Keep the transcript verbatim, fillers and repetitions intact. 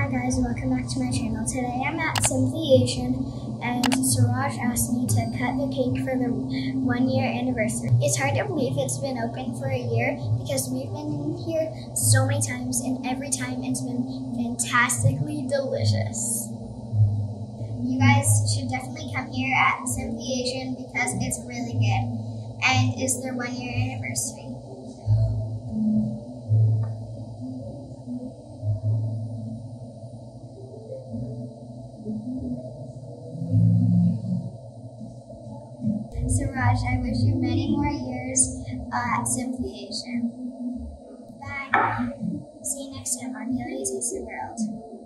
Hi guys, welcome back to my channel. Today I'm at Simpliation and Suraj asked me to cut the cake for the one year anniversary. It's hard to believe it's been open for a year because we've been in here so many times and every time it's been fantastically delicious. You guys should definitely come here at Simpliation because it's really good and it's their one year anniversary. Suraj, I wish you many more years uh, at Simpliation. Bye. See you next time on Amelia Taste the World.